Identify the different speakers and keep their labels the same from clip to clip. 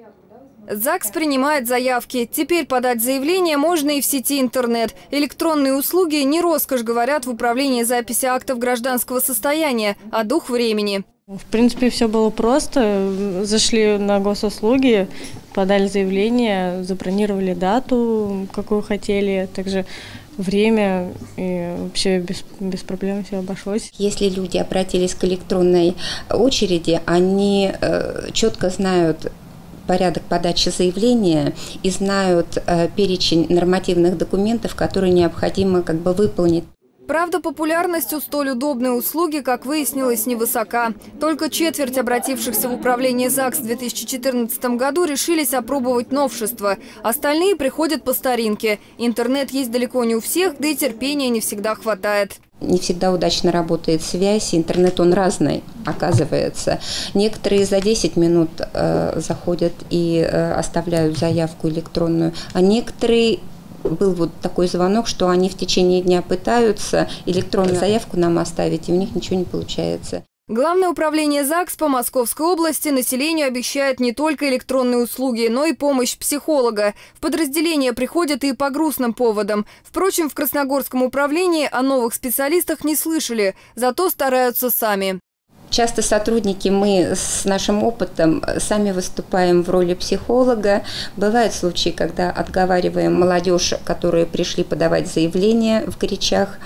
Speaker 1: ЗАГС принимает заявки. Теперь подать заявление можно и в сети интернет. Электронные услуги не роскошь, говорят в управлении записи актов гражданского состояния, а дух времени.
Speaker 2: В принципе, все было просто. Зашли на госуслуги, подали заявление, забронировали дату, какую хотели, также время, и вообще без проблем все обошлось.
Speaker 3: Если люди обратились к электронной очереди, они четко знают порядок подачи заявления и знают перечень нормативных документов, которые необходимо выполнить.
Speaker 1: Правда, популярность у столь удобной услуги, как выяснилось, невысока. Только четверть обратившихся в управление ЗАГС в 2014 году решились опробовать новшества. Остальные приходят по старинке. Интернет есть далеко не у всех, да и терпения не всегда хватает.
Speaker 3: Не всегда удачно работает связь, интернет он разный, оказывается. Некоторые за 10 минут заходят и оставляют заявку электронную, а некоторые... Был вот такой звонок, что они в течение дня пытаются электронную заявку нам оставить, и у них ничего не получается.
Speaker 1: Главное управление ЗАГС по Московской области населению обещает не только электронные услуги, но и помощь психолога. В подразделение приходят и по грустным поводам. Впрочем, в Красногорском управлении о новых специалистах не слышали, зато стараются сами.
Speaker 3: Часто сотрудники, мы с нашим опытом сами выступаем в роли психолога. Бывают случаи, когда отговариваем молодежь, которые пришли подавать заявление в горячах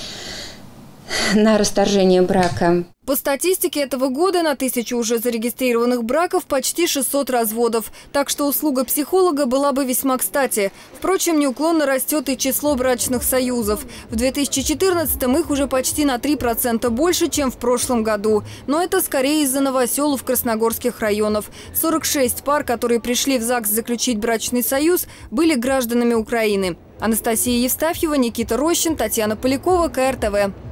Speaker 3: на расторжение брака.
Speaker 1: По статистике этого года на 1000 уже зарегистрированных браков почти 600 разводов. Так что услуга психолога была бы весьма кстати. Впрочем, неуклонно растет и число брачных союзов. В 2014-м их уже почти на 3% больше, чем в прошлом году. Но это скорее из-за новоселов красногорских районов. 46 пар, которые пришли в ЗАГС заключить брачный союз, были гражданами Украины. Анастасия Евстафьева, Никита Рощин, Татьяна Полякова, КРТВ.